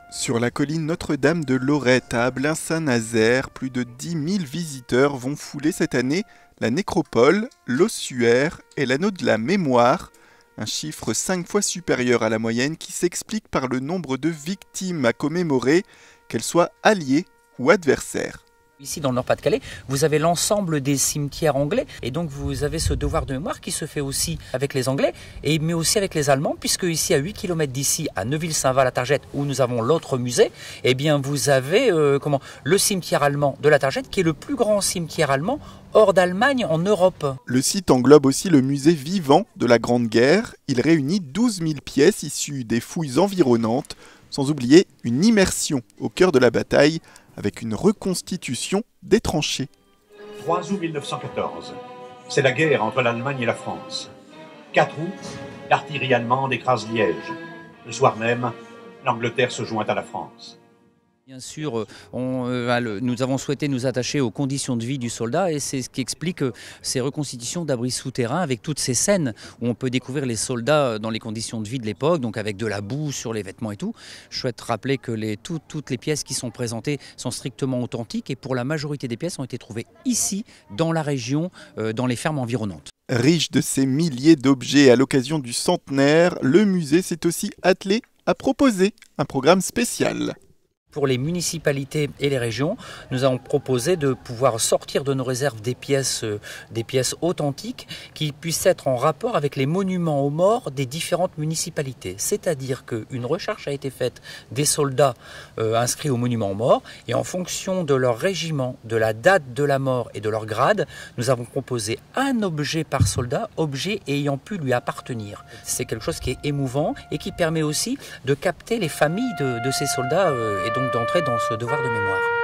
Sur la colline Notre-Dame de Lorette à Ablain-Saint-Nazaire, plus de 10 000 visiteurs vont fouler cette année la nécropole, l'ossuaire et l'anneau de la mémoire, un chiffre 5 fois supérieur à la moyenne qui s'explique par le nombre de victimes à commémorer, qu'elles soient alliées ou adversaires. Ici, dans le Nord-Pas-de-Calais, vous avez l'ensemble des cimetières anglais et donc vous avez ce devoir de mémoire qui se fait aussi avec les Anglais mais aussi avec les Allemands, puisque ici, à 8 km d'ici, à Neuville-Saint-Val-à-Targette, où nous avons l'autre musée, eh bien vous avez le cimetière allemand de la Targette, qui est le plus grand cimetière allemand hors d'Allemagne en Europe. Le site englobe aussi le musée vivant de la Grande Guerre. Il réunit 12 000 pièces issues des fouilles environnantes, sans oublier une immersion au cœur de la bataille, avec une reconstitution des tranchées. 3 août 1914, c'est la guerre entre l'Allemagne et la France. 4 août, l'artillerie allemande écrase Liège. Le soir même, l'Angleterre se joint à la France. Bien sûr, nous avons souhaité nous attacher aux conditions de vie du soldat et c'est ce qui explique ces reconstitutions d'abris souterrains avec toutes ces scènes où on peut découvrir les soldats dans les conditions de vie de l'époque, donc avec de la boue sur les vêtements et tout. Je souhaite rappeler que toutes les pièces qui sont présentées sont strictement authentiques et pour la majorité des pièces ont été trouvées ici, dans la région, dans les fermes environnantes. Riche de ces milliers d'objets à l'occasion du centenaire, le musée s'est aussi attelé à proposer un programme spécial. Pour les municipalités et les régions, nous avons proposé de pouvoir sortir de nos réserves des pièces authentiques qui puissent être en rapport avec les monuments aux morts des différentes municipalités. C'est-à-dire qu'une recherche a été faite des soldats inscrits aux monuments aux morts et en fonction de leur régiment, de la date de la mort et de leur grade, nous avons proposé un objet par soldat, objet ayant pu lui appartenir. C'est quelque chose qui est émouvant et qui permet aussi de capter les familles de ces soldats et donc d'entrer dans ce devoir de mémoire.